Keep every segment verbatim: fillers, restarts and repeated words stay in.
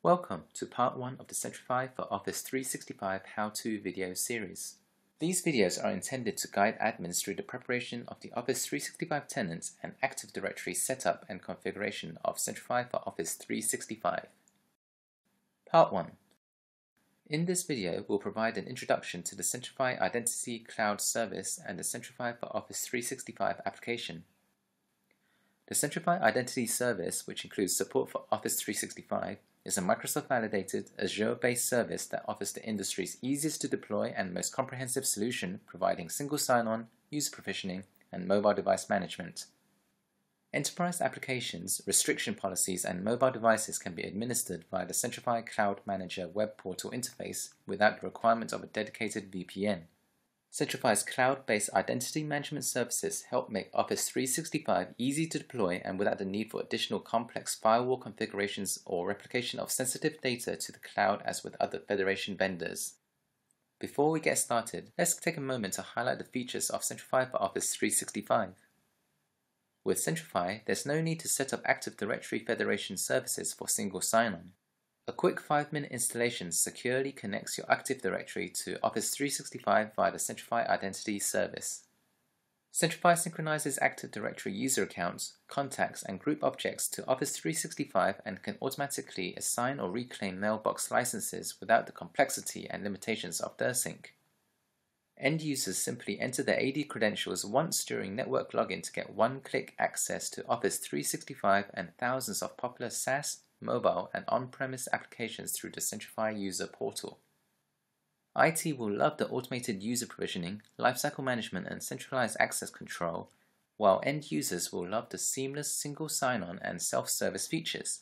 Welcome to part one of the Centrify for Office three sixty-five how-to video series. These videos are intended to guide admins through the preparation of the Office three sixty-five tenants and Active Directory setup and configuration of Centrify for Office three sixty-five. Part one. In this video, we'll provide an introduction to the Centrify Identity Cloud Service and the Centrify for Office three sixty-five application. The Centrify Identity Service, which includes support for Office three sixty-five, is a Microsoft-validated, Azure-based service that offers the industry's easiest to deploy and most comprehensive solution, providing single sign-on, user provisioning, and mobile device management. Enterprise applications, restriction policies, and mobile devices can be administered via the Centrify Cloud Manager web portal interface without the requirement of a dedicated V P N. Centrify's cloud-based identity management services help make Office three sixty-five easy to deploy and without the need for additional complex firewall configurations or replication of sensitive data to the cloud as with other Federation vendors. Before we get started, let's take a moment to highlight the features of Centrify for Office three sixty-five. With Centrify, there's no need to set up Active Directory Federation services for single sign-on. A quick five minute installation securely connects your Active Directory to Office three sixty-five via the Centrify Identity Service. Centrify synchronizes Active Directory user accounts, contacts, and group objects to Office three sixty-five and can automatically assign or reclaim mailbox licenses without the complexity and limitations of DIRSYNC. End users simply enter their A D credentials once during network login to get one-click access to Office three sixty-five and thousands of popular SaaS, mobile, and on-premise applications through the Centrify user portal. I T will love the automated user provisioning, lifecycle management, and centralized access control, while end users will love the seamless single sign-on and self-service features.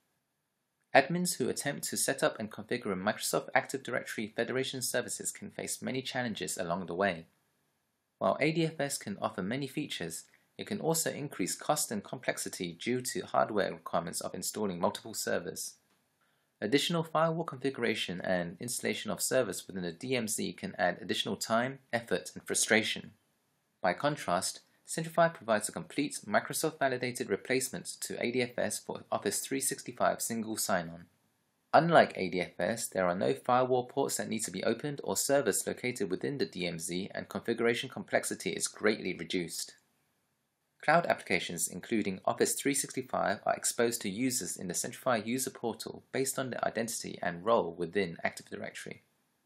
Admins who attempt to set up and configure Microsoft Active Directory Federation services can face many challenges along the way. While A D F S can offer many features, it can also increase cost and complexity due to hardware requirements of installing multiple servers. Additional firewall configuration and installation of servers within the D M Z can add additional time, effort, and frustration. By contrast, Centrify provides a complete Microsoft-validated replacement to A D F S for Office three sixty-five single sign-on. Unlike A D F S, there are no firewall ports that need to be opened or servers located within the D M Z, and configuration complexity is greatly reduced. Cloud applications including Office three sixty-five are exposed to users in the Centrify user portal based on their identity and role within Active Directory.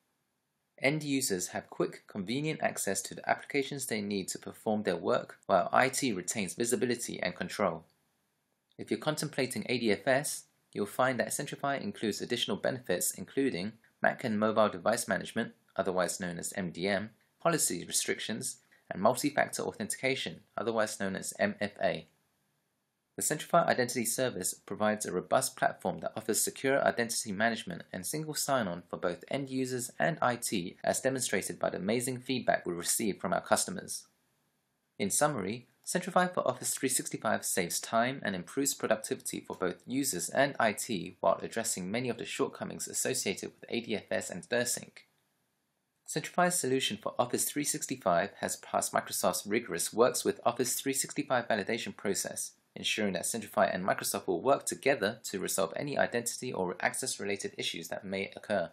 End users have quick, convenient access to the applications they need to perform their work, while I T retains visibility and control. If you're contemplating A D F S, you'll find that Centrify includes additional benefits including Mac and mobile device management, otherwise known as M D M, policy restrictions, and multi-factor authentication, otherwise known as M F A. The Centrify Identity Service provides a robust platform that offers secure identity management and single sign-on for both end users and I T, as demonstrated by the amazing feedback we received from our customers. In summary, Centrify for Office three sixty-five saves time and improves productivity for both users and I T while addressing many of the shortcomings associated with A D F S and DIRSYNC. Centrify's solution for Office three sixty-five has passed Microsoft's rigorous Works with Office three sixty-five validation process, ensuring that Centrify and Microsoft will work together to resolve any identity or access-related issues that may occur.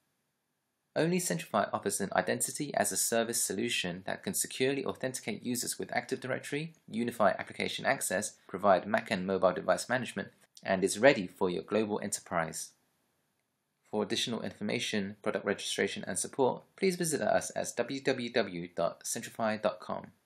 Only Centrify offers an identity-as-a-service solution that can securely authenticate users with Active Directory, unify application access, provide Mac and mobile device management, and is ready for your global enterprise. For additional information, product registration, and support, please visit us at w w w dot centrify dot com.